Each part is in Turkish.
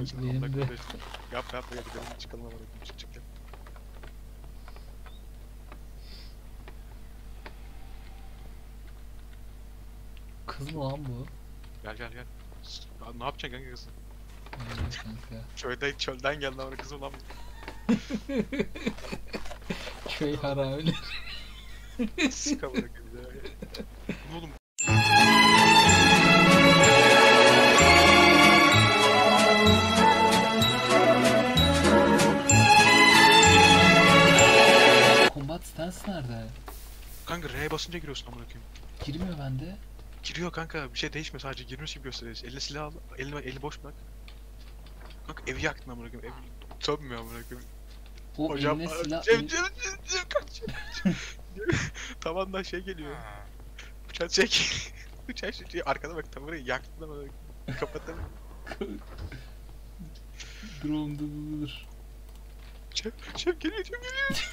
yapıyorsun? Benim Allah de. kardeşim. Yapma yapma ya gidelim çıkalım ama çık çık gel. Kız mı lan bu? Gel gel gel. Ya ne yapacaksın kanka kızım? Evet kanka. Çölden geldi ama kızım lan. Köy haramileri. Sıka bırakın ya. Bu oğlum. Combat stance nerede? Kanka R'ye basınca giriyorsun amına koyayım. Girmiyor bende. Giriyor kanka bir şey değişmiyor sadece girmiş gibi gösteriyor. Eline silah al, eli boş bırak. Kanka evi yaktın amına koyayım. Ev sönmüyor amına koyayım. O Hocam eline silah... Cem kaç. Tavandan şey geliyor. Bıçak çek. Bıçak çek. Arkada bak tavanı yaktın amına koyayım. Kapatamıyorum. Dur oğlum dur. Cem geliyor Cem geliyor.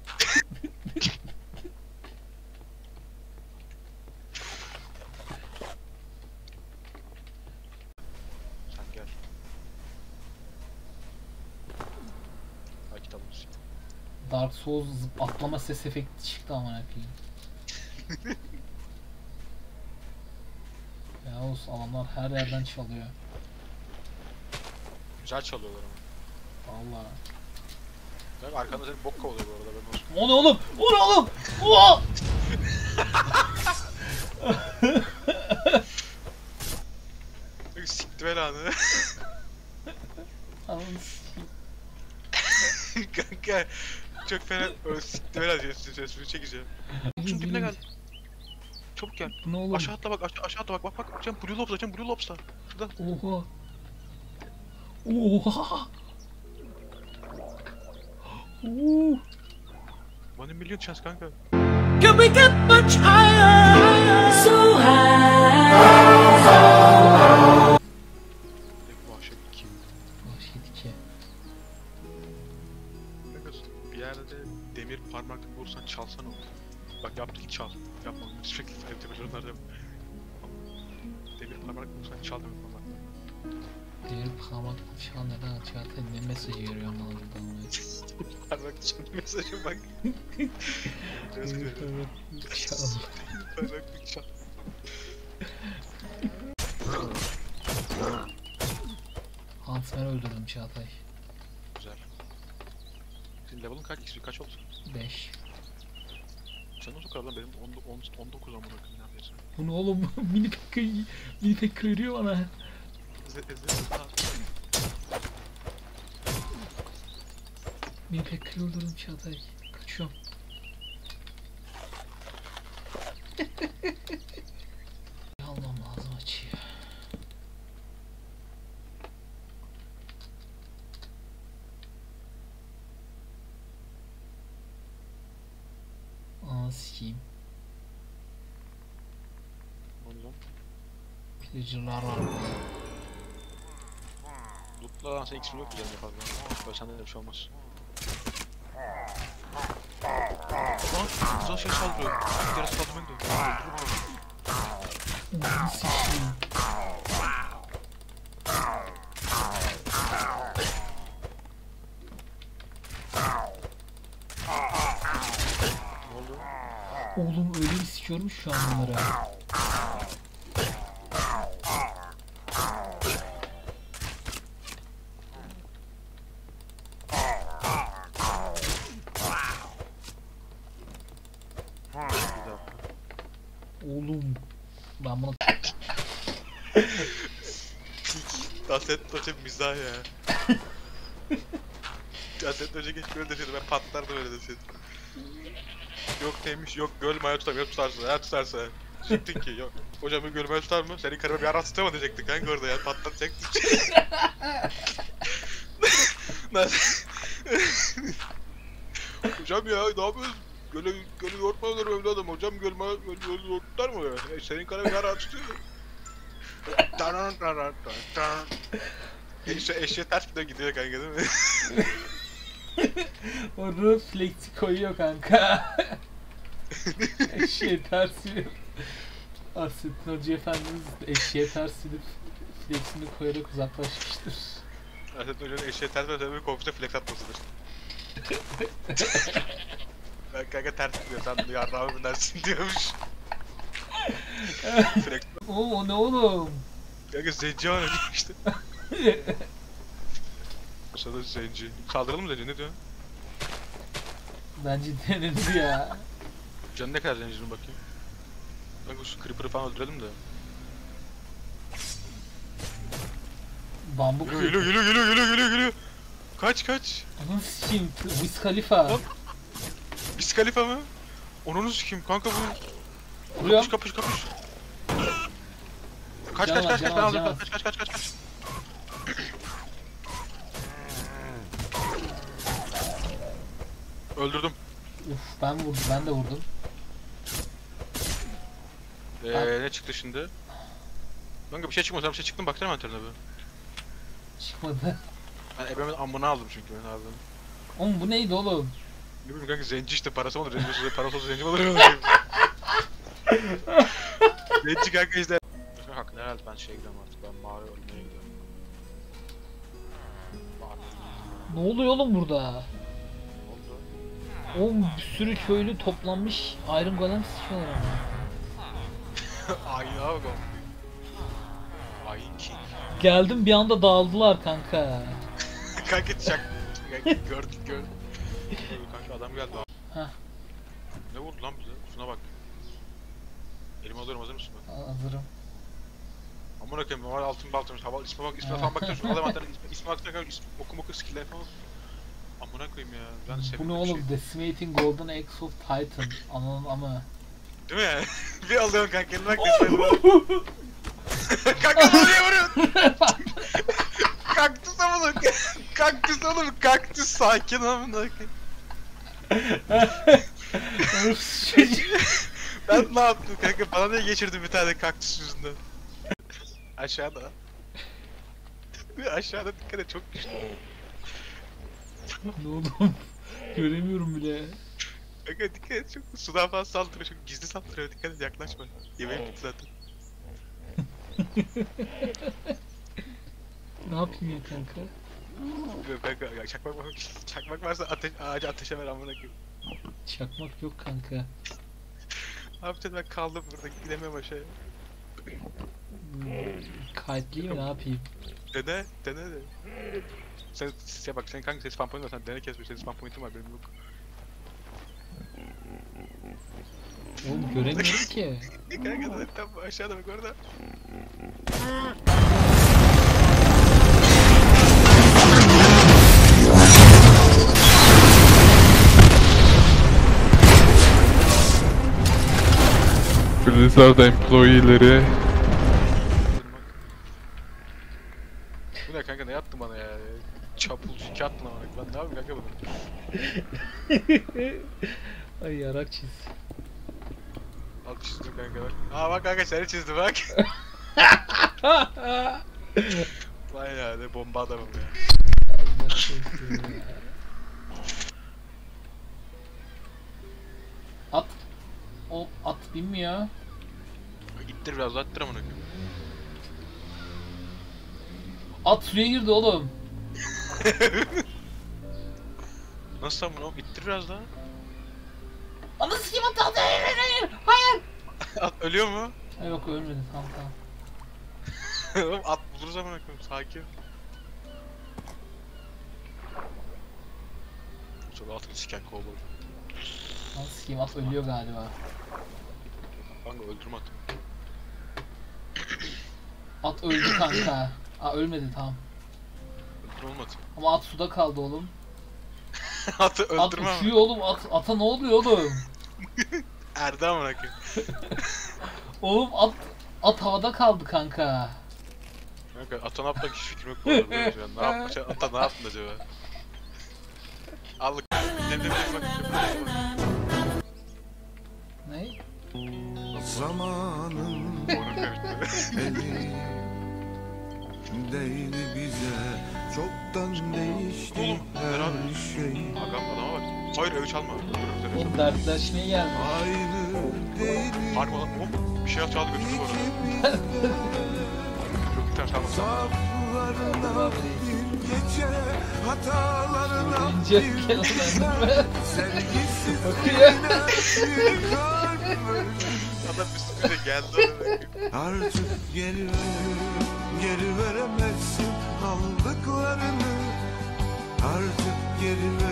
Sen gel. Belki bulursun. Dark Souls atlama ses efekti çıktı amına koyayım. Ya olsun adamlar her yerden çalıyor. Güzel çalıyorlar ama. Vallahi. Tabii arkanda senin bok kovalıyor bu arada ben olsun. O ne oğlum? O ne oğlum? O! Sikti belanı. Ananı sikeyim. Kanka çok fena sikti belanı diyorsun sesini çekeceğim. Şunun dibine gel. Çabuk gel. Bu ne oğlum? Aşağı atla bak aşağı atla bak bak Cem Blue Lobs'ta Cem Blue Lobs'ta. Şurada. Oha. Oha. Oo. 1 milyon chance kanka. Can we get much higher? So high. Vahşet 2. Vahşet 2. Kanka bir yerde demir parmakla vursan çalsan olur. Bak yaptık çal. Yapma sürekli televizyonlarda yap. Demir parmakla vursan çal demir parmakla. Demir parmak şu an neden atıyor? Hatta ne mesajı görüyorum bana buradan. Parmakla çal mesajı bak. Demir parmak çal. Parmakla çal. Huntsman'ı öldürdüm Çağatay. Güzel. Senin level'ın kaç oldu? 5. Sen nasıl kadar lan benim 19 amına koyayım neredeyse. Bu ne oğlum? mini pek veriyor bana. Mini pek öldürdüm Çağatay. Kaçıyorum. Almam lazım açıyı. Aa sikeyim. Oğlum. Pillager'lar var burada. Loot'la lan sen X-ray yok güzel fazla. Böyle sende de bir şey olmaz. Lan güzel şey saldırıyor. Bir kere saldırmaya gidiyor. Onu sikeyim. Ne oldu? Oğlum öyle bir sikiyorum şu an bunları. Oğlum ben bunu Daset Doce mizah ya. Daset Doce geç böyle deseydi ben patlardım öyle deseydi. Yok neymiş yok göl maya tutamıyor tutarsa ya tutarsa. Çıktın ki yok. Hocam bir göl maya tutar mı? Senin karıma bir ara tutama diyecektik kanka orada ya patlatacaktı. Nasıl? Hocam ya ne yapıyorsun? Gölü yortmalar evladım hocam göl tutar mı ya? Senin karıma bir ara tutuyor. Eşeğe ters bir de gidiyor kanka değil mi? o refleksi koyuyor kanka. Eşeğe ters bir Aslında Hoca Efendimiz eşeğe ters edip flexini koyarak uzaklaşmıştır. Aslında Hoca'nın eşeğe ters verse bir konfiste flex atmasıdır. Ben kanka ters diyor, sen de yarrağımı binersin diyormuş. Flex. Oğlum o ne oğlum? Kanka zenci var öyle işte. Aşağıda zenci. Saldıralım mı zenci, ne diyorsun? Bence denenir ya. Canı ne kadar zencinin bakayım. Kanka şu creeper'ı falan öldürelim de. Bambu Geliyor. Kaç. Ananı sikeyim. Wiz Khalifa. Lan. Biz Khalifa mı? Onu kim kanka bu? Vuruyorum. Kapış. Kaç Can ben az, alacağım. can az. Kaç. Öldürdüm. Uf ben de vurdum. Ne çıktı şimdi? Kanka bir şey çıkmadı, bir şey çıktı mı baksana mantarına be. Çıkmadı. Ben ebemin amına aldım çünkü ben aldım. Oğlum bu neydi oğlum? Ne bileyim kanka zenci işte, parası olur, parası olsa zenci olur. Zenci kanka işte. Haklı herhalde, ben şeye gidiyorum artık, ben mağara ölmeye gidiyorum. Ne oluyor oğlum burada? Ne oldu? Oğlum bir sürü köylü toplanmış Iron Golem sıçıyorlar ama. Aynen abi o. Ayın king. Geldim bir anda dağıldılar kanka. Kanka çak. Gördük. Kanka adam geldi abi. Heh. Ne vurdu lan bize? Şuna bak. Elimi alıyorum, hazır mısın ben? Hazırım. Amına koyayım, normal altın baltaymış. Hava isme falan bakıyorum. Şu adam anahtarı isme baksana kanka, oku skill'ler falan. Amına koyayım ya. Ben Bu sevdiğim ne bir oğlum? Decimating Golden Axe of Titan. Ananın ama. Değil mi yani? Bir alıyorum kanka, elime bak desene. Kanka nereye vuruyorsun? Kaktüs amına. Kaktüs oğlum, kaktüs sakin amına koyayım. Ben ne yaptım kanka? Bana niye geçirdin bir tane kaktüs yüzünden? Aşağıda. Aşağıda dikkat et, çok güçlü. Ne oğlum? Göremiyorum bile. Kanka dikkat et, çok sudan falan saldırıyor, çok gizli saldırıyor, dikkat et, yaklaşma. Yemeğim bitti zaten. Ne yapayım ya kanka? Kanka çakmak varsa ağaca ateşe ver amına koyayım. Çakmak yok kanka. Ne yapacağız, ben kaldım burada, gidemiyorum aşağıya. Kayıtlıyım ne yapayım? Dene de. Sen bak, senin kanka ses spam point var, sen dene kesmiş, senin spam point'in var, benim yok. Oğlum göremiyorum ki. Kanka da tam aşağıda bak orada. Blizzard employee'leri Bu ne kanka, ne yaptın bana ya? Çapul şike attın amına koyayım. Ben ne yapayım kanka bunu? Ay yarak çiz. Al çizdim kanka bak. Aa bak kanka, seni çizdi bak. Vay ya, ne bomba adamım ya. At. O at binmiyor. İttir biraz daha, ittir amına koyayım. At suya girdi oğlum. Nasıl lan bunu? İttir biraz daha. Anasını kim at? Hayır. At ölüyor mu? Ha, yok ölmedi tamam. Oğlum at buluruz amına koyayım, sakin. Çok altını siken kovboy. Nasıl kim at ölüyor galiba. Kanka öldürme atı. At öldü kanka. Aa ölmedi tamam. Öldürme oğlum atı. Ama at suda kaldı oğlum. Atı At öldürme ama. uçuyor oğlum. Ata ne oluyor oğlum? Erdi amına koyayım. Oğlum at havada kaldı kanka. Kanka ata ne yaptı, hiç fikrim yok bu arada. Ne yapmış, ata ne yaptın acaba? Al. Demle bak. Ne? Zamanın Onu kaybettim. eli değil bize çoktan değişti Oğlum, beraber. her şey. Agam adama bak. Hayır, evi çalma. Oğlum dertleşmeye gelmiş. Aynı değil Harbi lan, hop bir şey çaldı götürdü bu arada. Yok bir tane çalmadı. saflarına bir geçer hatalarına İnce bir gel lan. sevgisiz Bakıyor. Adam üstüne geldi oraya. Artık geri veremezsin aldıklarını. Artık geri